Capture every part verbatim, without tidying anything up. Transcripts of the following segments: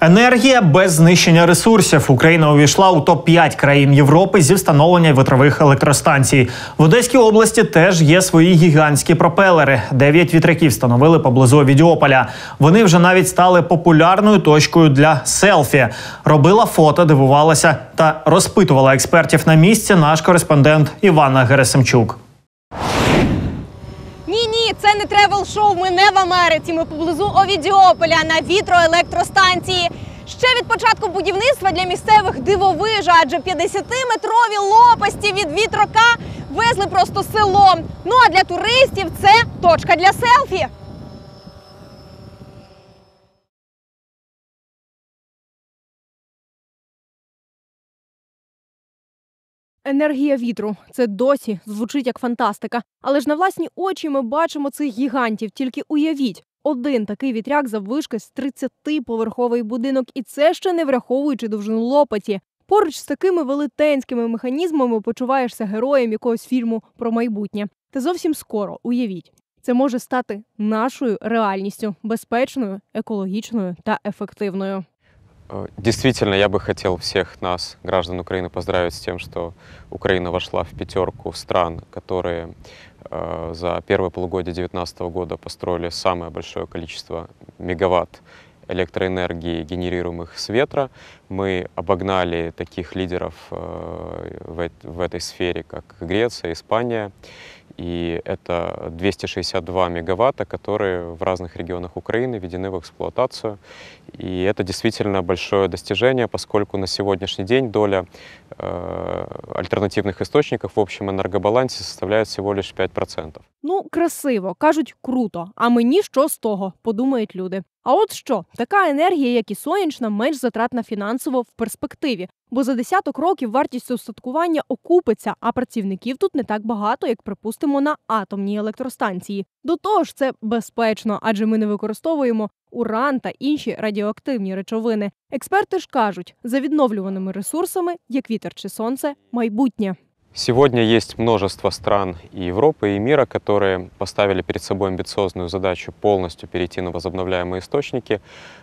Енергія без знищення ресурсів. Україна увійшла у топ п'ять країн Європи зі встановлення вітрових електростанцій. В Одеській області теж є свої гігантські пропелери. Дев'ять вітряків встановили поблизу Овідіополя. Вони вже навіть стали популярною точкою для селфі. Робила фото, дивувалася та розпитувала експертів на місці наш кореспондент Івана Герасимчук. Ні-ні, це не тревел-шоу, ми не в Америці, ми поблизу Овідіополя на вітроелектростанції. Ще від початку будівництва для місцевих дивовижа, адже п'ятдесятиметрові лопасті від вітрока везли просто селом. Ну а для туристів це точка для селфі. Енергія вітру – це досі звучить як фантастика. Але ж на власні очі ми бачимо цих гігантів. Тільки уявіть, один такий вітряк заввишки з тридцятиповерховий будинок. І це ще не враховуючи довжину лопаті. Поруч з такими велетенськими механізмами почуваєшся героєм якогось фільму про майбутнє. Та зовсім скоро, уявіть, це може стати нашою реальністю – безпечною, екологічною та ефективною. Действительно, я бы хотел всех нас, граждан Украины, поздравить с тем, что Украина вошла в пятерку стран, которые э, за первое полугодие две тысячи девятнадцатого года построили самое большое количество мегаватт электроэнергии, генерируемых с ветра. Мы обогнали таких лидеров э, в, в этой сфере, как Греция, Испания. И это двести шестьдесят два мегаватта, которые в разных регионах Украины введены в эксплуатацию. И это действительно большое достижение, поскольку на сегодняшний день доля э, альтернативных источников в общем энергобалансе составляет всего лишь п'ять процентів. Ну, красиво. Кажуть, круто. А мені що з того, подумають люди. А от що, така енергія, як і сонячна, менш затратна фінансово в перспективі. Бо за десяток років вартість устаткування окупиться, а працівників тут не так багато, як, припустимо, на атомній електростанції. До того ж, це безпечно, адже ми не використовуємо уран та інші радіоактивні речовини. Експерти ж кажуть, за відновлюваними ресурсами, як вітер чи сонце, майбутнє. Сегодня есть множество стран и Европы, и мира, которые поставили перед собой амбициозную задачу полностью перейти на возобновляемые источники.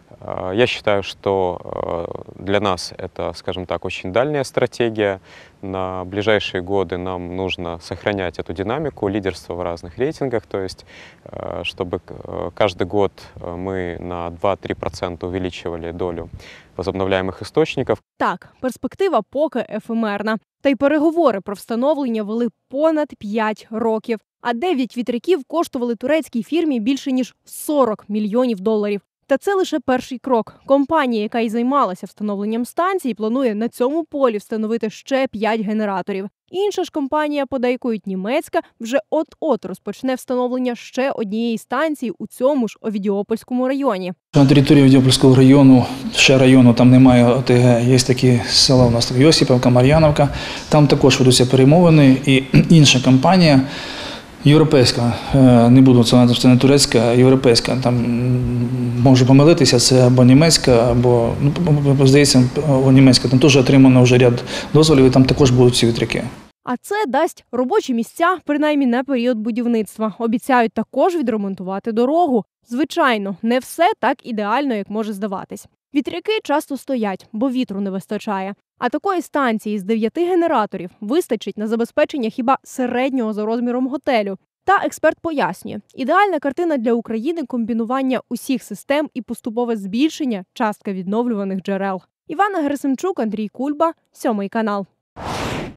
Я считаю, что для нас это, скажем так, очень дальняя стратегия. На ближайшие годы нам нужно сохранять эту динамику, лидерство в разных рейтингах, то есть чтобы каждый год мы на два-три процента увеличивали долю возобновляемых источников. Так, перспектива поки ефемерна. Та й переговори про встановлення вели понад п'ять років. А дев'ять вітряків коштували турецькій фірмі більше ніж сорок мільйонів доларів. Та це лише перший крок. Компанія, яка й займалася встановленням станцій, планує на цьому полі встановити ще п'ять генераторів. Інша ж компанія, подейкують німецька, вже от-от розпочне встановлення ще однієї станції у цьому ж Овідіопольському районі. На території Овідіопольського району, ще району, там немає ОТГ, є такі села у нас, так, Йосипівка, Мар'яновка, там також ведуться перемовини, і інша компанія, європейська, не буду це це не турецька, європейська, там можу помилитися, це або німецька, або, ну, здається, німецька, там теж отримано вже ряд дозволів, і там також будуть ці вітряки. А це дасть робочі місця, принаймні на період будівництва. Обіцяють також відремонтувати дорогу. Звичайно, не все так ідеально, як може здаватись. Вітряки часто стоять, бо вітру не вистачає. А такої станції з дев'яти генераторів вистачить на забезпечення хіба середнього за розміром готелю. Та експерт пояснює, ідеальна картина для України – комбінування усіх систем і поступове збільшення частки відновлюваних джерел. Івана Герасимчук, Андрій Кульба, Сьомий канал.